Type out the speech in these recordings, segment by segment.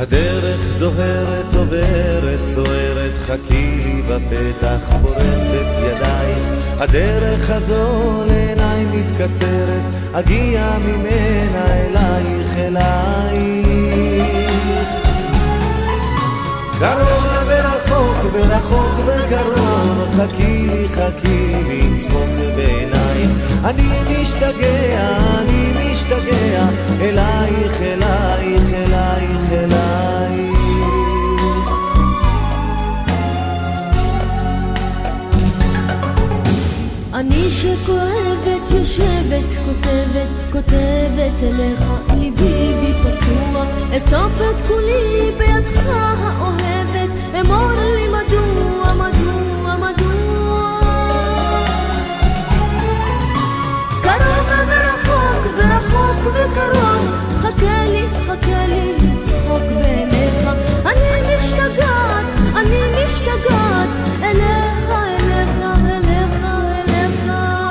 הדרך דוהרת עוברת סוערת, חכי לי בפתח פורסת ידייך. הדרך הזו לעיניי מתקצרת, אגיע ממנה אלייך אלייך. קרוב ורחוק ורחוק וקרוב, חכי לי צחוק בעינייך. אני משתגע אלייך אלייך אלייך אלייך. אני שכואבת יושבת כותבת אליך, ליבי בי פצוע, אסוף את כולי בידך האוהבת, אמור לי מדוע מדוע מדוע. קרוב ורחוק ורחוק וקרוב, חכה לי צחוק בעיניך. אני משתגעת אליך אליך אליך אליך.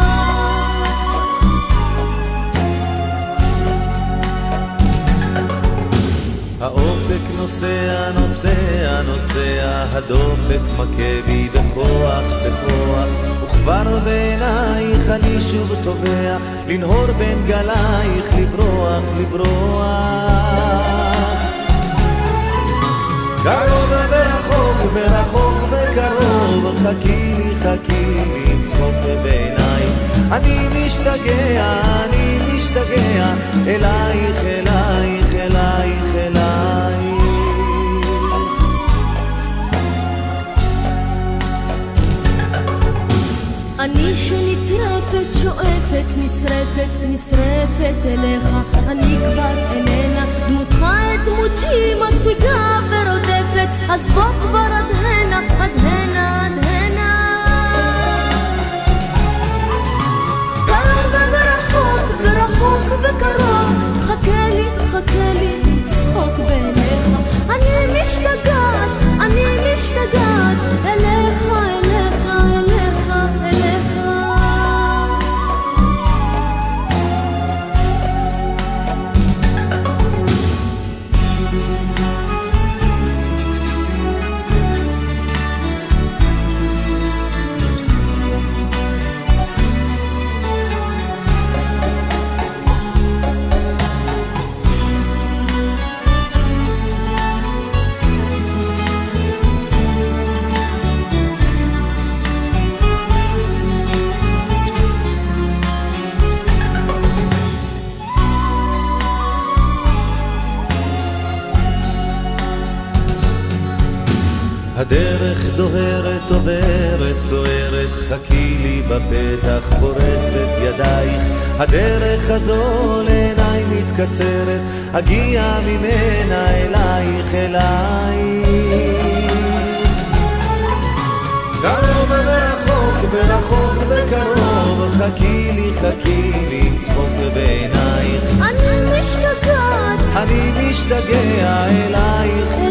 האופק נוסע נוסע נוסע, הדופק מכה בי בכוח בכוח, וכבר בעינייך אני שוב תובע, לנהור בין גלייך לברוח לברוח. קרוב ורחוק ורחוק וקרוב, חכי לי צחוק בעינייך. אני משתגע אלייך אלייך אלייך אלייך. אני שנטרפת שואפת נשרפת אליך, אני כבר איננה, דמותך את דמותי משיגה ורודפת, אז בוא כבר עד הנה עד הנה עד הנה. קרוב ורחוק ורחוק וקרוב, חכה לי צחוק בעיניך. אני משתגעת אליך אליך אליך אליך. הדרך דוהרת עוברת סוערת, חכי לי בפתח פורסת ידייך. הדרך הזו לעיניי מתקצרת, אגיע ממנה אלייך אלייך. קרוב ורחוק וקרוב, חכי לי צחוק בעינייך. אני משתגע אלייך